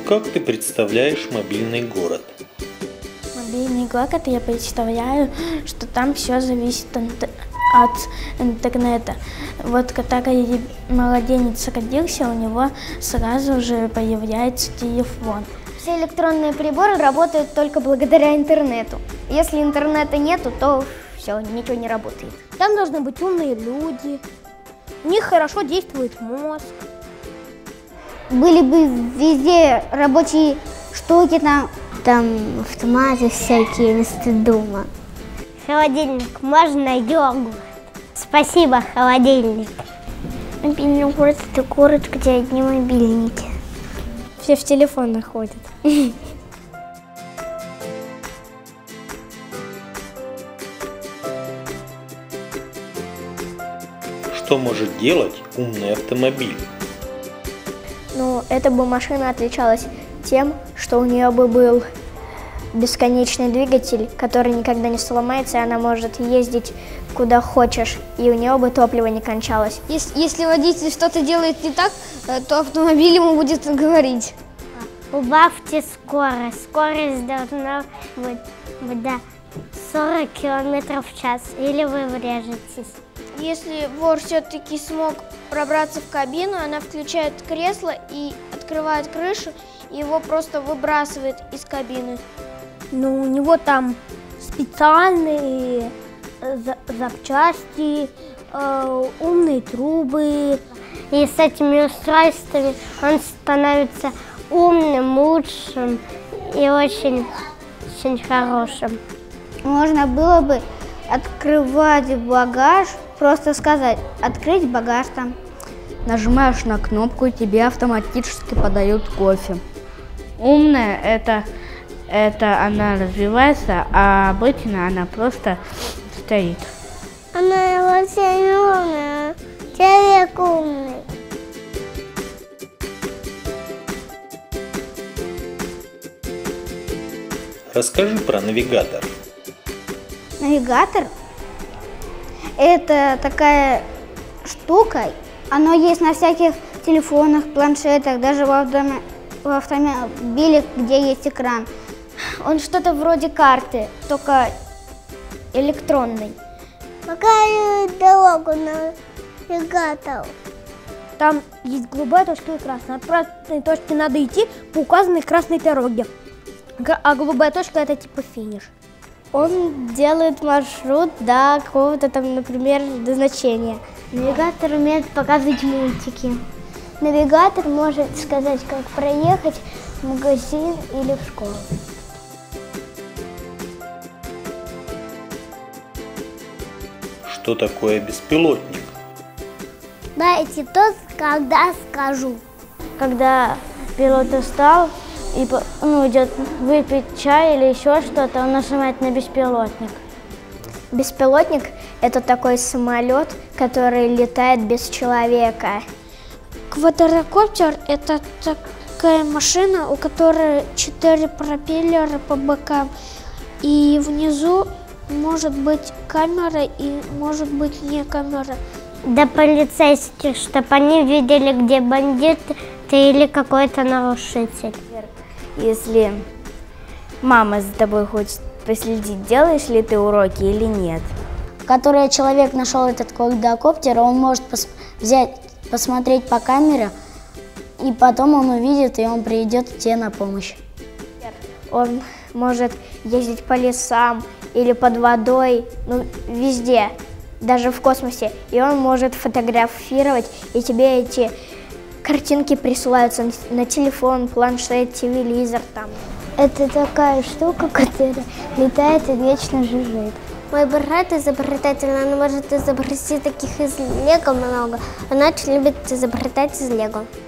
Как ты представляешь мобильный город? Мобильный город я представляю, что там все зависит от интернета. Вот когда младенец родился, у него сразу же появляется телефон. Все электронные приборы работают только благодаря интернету. Если интернета нету, то все, ничего не работает. Там должны быть умные люди, у них хорошо действует мозг. Были бы везде рабочие штуки, там автоматы всякие вместо дома. Холодильник, можно йогурт? Спасибо, холодильник. Мобильный город – это город, где одни мобильники. Все в телефонах ходят. Что может делать умный автомобиль? Ну, эта бы машина отличалась тем, что у нее бы был бесконечный двигатель, который никогда не сломается, и она может ездить куда хочешь, и у нее бы топливо не кончалось. Если водитель что-то делает не так, то автомобиль ему будет говорить. Убавьте скорость. Скорость должна быть до 40 км в час, или вы врежетесь. Если вор все-таки смог пробраться в кабину, она включает кресло и открывает крышу, и его просто выбрасывает из кабины. Ну, у него там специальные запчасти, умные трубы. И с этими устройствами он становится умным, лучшим и очень хорошим. Можно было бы открывать багаж, просто сказать «открыть багаж там». Нажимаешь на кнопку, и тебе автоматически подают кофе. Умная это она развивается, а обычно она просто стоит. Она очень умная, человек умный. Расскажи про навигатор. Навигатор – это такая штука, оно есть на всяких телефонах, планшетах, даже в автомобиле, где есть экран. Он что-то вроде карты, только электронный. Показывает дорогу на навигатор. Там есть голубая точка и красная. От красной точки надо идти по указанной красной дороге. А голубая точка – это типа финиш. Он делает маршрут до какого-то там, например, до значения. Навигатор умеет показывать мультики. Навигатор может сказать, как проехать в магазин или в школу. Что такое беспилотник? Дайте тот, когда скажу. Когда пилот устал и идет выпить чай или еще что-то, он нажимает на беспилотник. Беспилотник – это такой самолет, который летает без человека. Квадрокоптер – это такая машина, у которой 4 пропеллера по бокам, и внизу может быть камера и может быть не камера. До полицейских, чтобы они видели, где бандит или какой-то нарушитель. Если мама за тобой хочет проследить, делаешь ли ты уроки или нет. Который человек нашел этот квадрокоптер, он может посмотреть по камере, и потом он увидит, и он придет тебе на помощь. Он может ездить по лесам или под водой, везде, даже в космосе. И он может фотографировать, и тебе эти картинки присылаются на телефон, планшет, телевизор там. Это такая штука, которая летает и вечно жужжит. Мой брат изобретатель, он может изобрести таких из лего много. Он очень любит изобретать из лего.